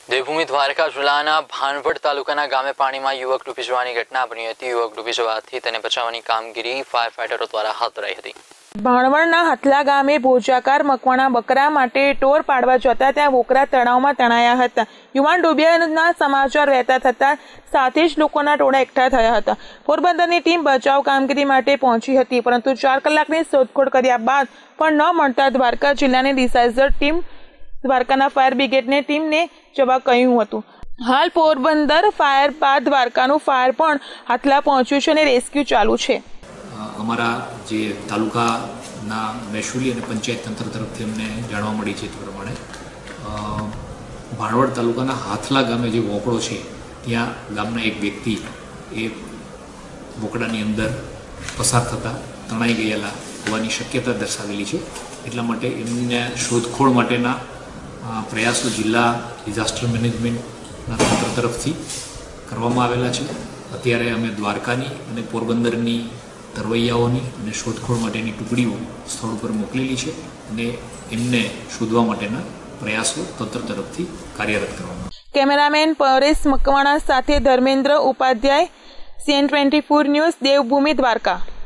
દેવભૂમિ દ્વારકા જિલ્લાના ભાણવડ તાલુકાના ગામે પાણીમાં યુવક ડૂબી જવાની ઘટના બની હતી। યુવક ડૂબી જવાથી તેને બચાવવાની કામગીરી ફાયર ફાઈટરો દ્વારા હાથ ધરાઈ હતી। ભાણવડના હથલા ગામે ભોજાકાર મકવાણા બકરા માટે ટોર પાડવા જતા ત્યાં બોકરા તળાવમાં તણાયા હતા। યુવાન ડૂબ્યાના સમાચાર વહેતા થતા સાથે જ લોકોના ટોળા એકઠા થયા હતા। પોરબંદરની ટીમ બચાવ કામગીરી માટે પહોંચી હતી, પરંતુ 4 કલાકની શોધખોળ કર્યા બાદ પણ ન મળતા દ્વારકા જિલ્લાની ડિઝાસ્ટર ટીમ દ્વારકાના ફાયર બ્રિગેડની ટીમને જવા કહ્યું હતું। હાલ પોરબંદર ફાયર બાદ દ્વારકાનું ફાયર પણ હાથલા પહોંચ્યું છે અને રેસ્ક્યુ ચાલુ છે। અમારા જે તાલુકાના મહેસૂલી અને પંચાયત તંત્ર તરફથી અમને જાણવા મળી છે તે પ્રમાણે ભાણવડ તાલુકાના હાથલા ગામે જે વોકળો છે ત્યાં ગામના એક વ્યક્તિ એ બોકડાની અંદર પસાર થતાં તણાઈ ગયેલા હોવાની શક્યતા દર્શાવેલી છે। એટલા માટે એમને શોધખોળ માટેના પ્રયાસો જિલ્લા ડિઝાસ્ટર મેનેજમેન્ટના તંત્ર તરફથી કરવામાં આવેલા છે। અત્યારે અમે દ્વારકાની અને પોરબંદરની તરવૈયાઓની અને શોધખોળ માટેની ટુકડીઓ સ્થળ ઉપર મોકલેલી છે અને એમને શોધવા માટેના પ્રયાસો તંત્ર તરફથી કાર્યરત કરવામાં આવે। કેમેરામેન પરેશ મકવાણા સાથે ધર્મેન્દ્ર ઉપાધ્યાય, CN24 ન્યૂઝ, દેવભૂમિ દ્વારકા।